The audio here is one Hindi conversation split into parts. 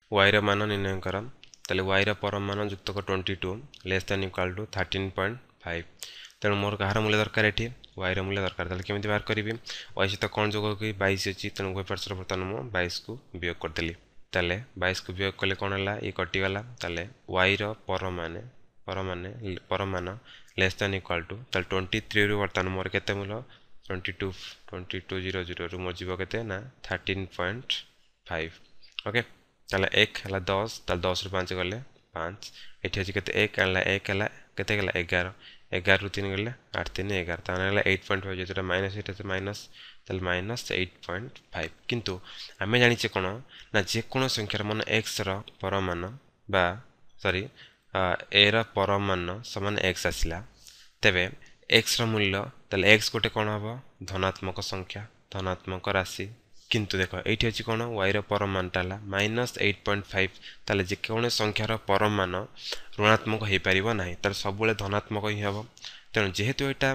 y ର ମାନ ନିର୍ଣ୍ଣୟ କର ତାହେଲେ y ର ପରମ ମାନ ଯୁକ୍ତକ 22 लेस देन इक्वल टू 13.5 तेणु मोर कहार मूल्य दरकार एठी y ର मूल्य दरकार ताले केमिति बाहर करिवि y सहित कोन जोग कि 22 अछि तेणु उभय पार्श्वर बर्तमान मु 22 को वियोग कर देली ताले 22 को वियोग कले कोन हला ई कटि गला ताले y ର परम मान लेस देन इक्वल टू ताले 23 रु बर्तमान मोर केते मूल्य 2200 रु मोर जीव केते ना 13.5 ओके ताले 1 हला 10 ताले 10 रु 5 गले 5 एठी अछि केते 1 हला 1 हला केते गला 11 11 रु 3 गले 8 3 11 ताने हला 8.5 जेतरा माइनस एटा से माइनस ताले माइनस 8.5 किंतु आमे जानि छे कोन ना जे कोन संख्यार मान x र परम मान बा सॉरी a र परम मान समान x आसिला तेबे x र मूल्य ताले x गोटे कोन हबो धनात्मक संख्या धनात्मक राशि किंतु देखो एठी अछि कोन y र परम मान ताला -8.5 ताले जे कोन संख्यार परम मान ऋणात्मक हे परिबो नाही तार सब बेले धनात्मक ही हबो तेणु जेहेतु एटा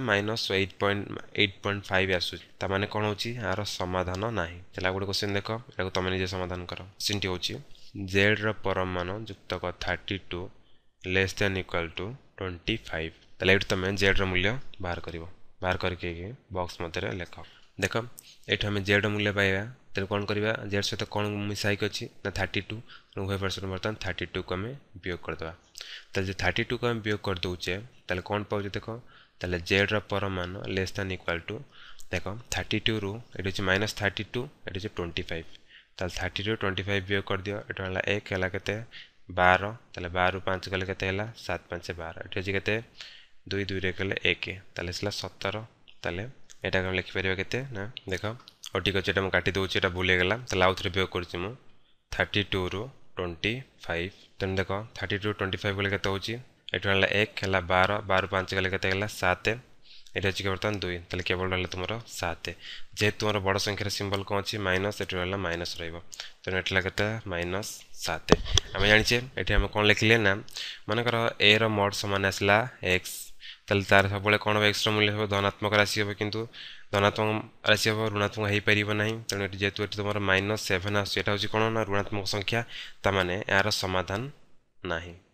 -8.5 आसु ता माने कोन होची यार समाधान नाही तला गोटे क्वेश्चन देखो एटा तमे निजे समाधान करो सिंटी होची z र परम मान युक्तक 32 लेस देन इक्वल टू 25 तले एटा तमे z र मूल्य बाहर करिवो बाहर करके बॉक्स मध्य लेखो देखो एठ हम z मूल्य पाइबा तेल कोन करबा z सहित कोन मिसाई के अछि ना 32 उभय पार्श्व बर्तन 32 को हम वियोग कर देबा तले जे 32 को हम वियोग कर दोचे तले कोन पाउ देखो तले z र परम मान लेस देन इक्वल टू देखो 32 रु एठी अछि -32 एठी अछि 25 तले 32 25 वियोग कर दियो एटा हला 1 हला केते 12 तले 12 रु 5 गले केते हला 7 5 12 एठी अछि केते 2 2 रे गले 1 तले हला 17 तले एटा हम लिखि परिबा केते ना देखो ओटी को जेटा हम काटी दोछि एटा भूल गेला तले आउथरे वियोग करछि मु 32 रु 25 तने देखो 32 रु 25 गले केते होछि एटा हला 1 हला 12 12 5 गले केते हला 7 एटा अछि बर्तन 2 तले केवल हला तुमरो 7 जे तुमरो बड़ संख्यार सिंबल को अछि माइनस एटा हला माइनस रहइबो तने एटला केते -7 हम जानि छे एठी हम कोन लिखले ना माने कर a रो मोड समान आसला x तले तार सब बेले कोन x रो मूल्य हो धनात्मक राशि हो किंतु धनात्मक राशि हो ऋणात्मक हे परिबो नाही तने एठी जेतु एठी तुमरो -7 आसी एटा होची कोन ना ऋणात्मक संख्या ता माने यार समाधान नाही।